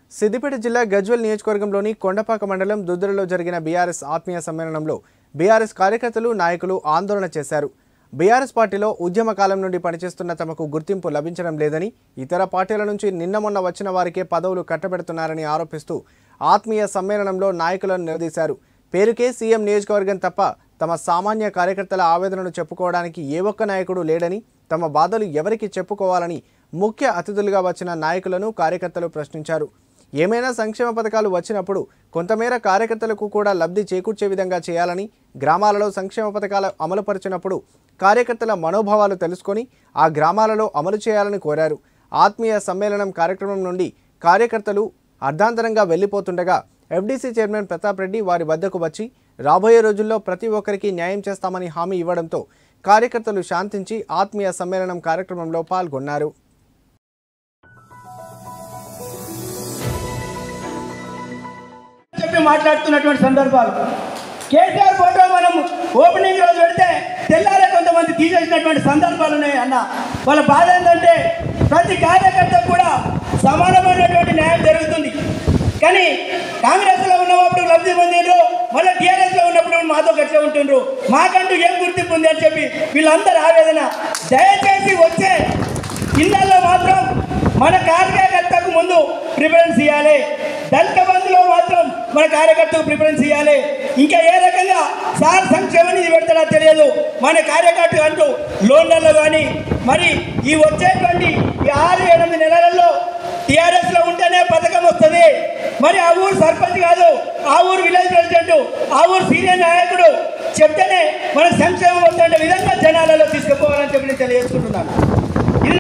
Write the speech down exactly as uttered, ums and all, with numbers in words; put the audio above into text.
సిద్దిపేట జిల్లా గజ్వేల్ నియోజకవర్గంలోని కొండపాక మండలం దుద్దరలో జరిగిన బీఆర్ఎస్ ఆత్మీయ సమ్మేళనంలో బీఆర్ఎస్ కార్యకర్తలు నాయకులు ఆందోళన చేశారు. బీఆర్ఎస్ పార్టీలో ఉద్యమ కాలం నుండి పనిచేస్తున్న తమకు గుర్తింపు లభించడం లేదని, ఇతర పార్టీల నుంచి నిన్న మొన్న వచ్చిన వారికే పదవులు కట్టబెడుతున్నారని ఆరోపిస్తూ ఆత్మీయ సమ్మేళనంలో నాయకులను నిలదీశారు. పేరుకే సీఎం నియోజకవర్గం తప్ప తమ సామాన్య కార్యకర్తల ఆవేదనను చెప్పుకోవడానికి ఏ ఒక్క నాయకుడు లేడని, తమ బాధలు ఎవరికి చెప్పుకోవాలని ముఖ్య అతిథులుగా వచ్చిన నాయకులను కార్యకర్తలు ప్రశ్నించారు. ఏమైనా సంక్షేమ పథకాలు వచ్చినప్పుడు కొంతమేర కార్యకర్తలకు కూడా లబ్ధి చేకూర్చే విధంగా చేయాలని, గ్రామాలలో సంక్షేమ పథకాలు అమలుపరిచినప్పుడు కార్యకర్తల మనోభావాలు తెలుసుకొని ఆ గ్రామాలలో అమలు చేయాలని కోరారు. ఆత్మీయ సమ్మేళనం కార్యక్రమం నుండి కార్యకర్తలు అర్ధాంతరంగా వెళ్లిపోతుండగా ఎఫ్డీసీ చైర్మన్ ప్రతాప్ రెడ్డి వారి వద్దకు వచ్చి రాబోయే రోజుల్లో ప్రతి ఒక్కరికి న్యాయం చేస్తామని హామీ ఇవ్వడంతో కార్యకర్తలు శాంతించి ఆత్మీయ సమ్మేళనం కార్యక్రమంలో పాల్గొన్నారు. మాట్లాడుతున్నటువంటి సందర్భాలు కేసీఆర్ ఫోటో మనం ఓపెనింగ్ రోజు పెడితే తెల్లారే కొంతమంది తీసేసినటువంటి సందర్భాలు ఉన్నాయి అన్న. వాళ్ళ బాధ ఏంటంటే ప్రతి కార్యకర్తకు కూడా సమానమైనటువంటి న్యాయం జరుగుతుంది. కానీ కాంగ్రెస్లో ఉన్నప్పుడు లబ్ధి పొందిండ్రు, మళ్ళీ టీఆర్ఎస్లో ఉన్నప్పుడు మాతో గట్లా ఉంటుండ్రు, మాకంటూ ఏం గుర్తింపు ఉంది అని చెప్పి వీళ్ళందరూ ఆవేదన. దయచేసి వచ్చే ఇళ్లలో మాత్రం మన కార్యకర్తకు ముందు ప్రిఫరెన్స్ ఇవ్వాలి. దళిత బంధులో మాత్రం మన కార్యకర్తకు ప్రిఫరెన్స్ ఇవ్వాలి. ఇంకా ఏ రకంగా సార్ సంక్షేమ నిధి పెడతాడో తెలియదు. మన కార్యకర్త అంటూ లోన్లలో కానీ మరి ఈ వచ్చేటువంటి ఈ ఆరు ఎనిమిది నెలలలో టీఆర్ఎస్లో ఉంటేనే పథకం వస్తుంది. మరి ఆ ఊరు సర్పంచ్ కాదు, ఆ ఊరు విలేజ్ ప్రెసిడెంట్, ఆ ఊరు సీనియర్ నాయకుడు చెప్తేనే మనకు సంక్షేమం వస్తుండే విధంగా జనాలలో తీసుకుపోవాలని చెప్పి నేను తెలియజేసుకుంటున్నాను.